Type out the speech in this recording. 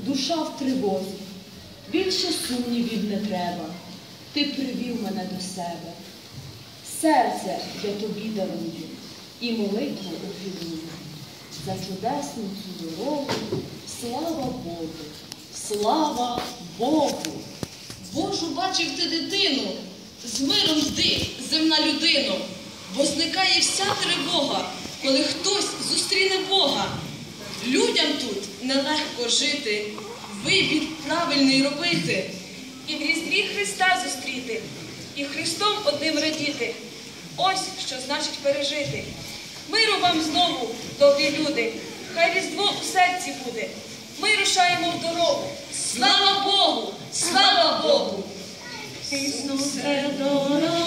душа в тривозі. Більше сумнівів не треба. Ти привів мене до себе. Серце я тобі дарую і молитву увілую. За чудесну цю дорогу слава Богу, слава Богу. Божу, бачив ти дитину, з миром жди, земна людино, бо зникає вся тривога, коли хтось зустріне Бога. Людям тут нелегко жити, вибір правильний робити. І в різдві Христа зустріти, і Христом одним радіти. Ось що значить пережити. Миру вам знову, добрі люди, хай Різдво у серці буде. Ми рушаємо в дорогу. Слава Богу! Слава Богу! Ісусе, дорога.